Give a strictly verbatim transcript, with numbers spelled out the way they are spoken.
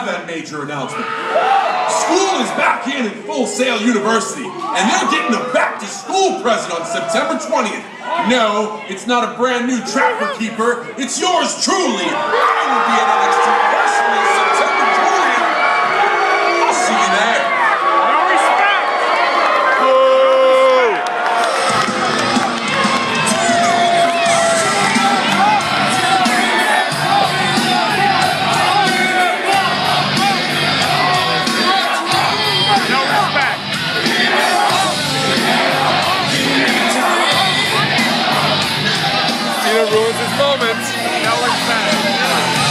that major announcement. School is back in at Full Sail University, and they're getting a back-to-school present on September twentieth. No, it's not a brand new trapper keeper. It's yours truly. I will be at N X T personally September twentieth. I'll see you there. No respect. No respect. Cena ruins his moment. No respect.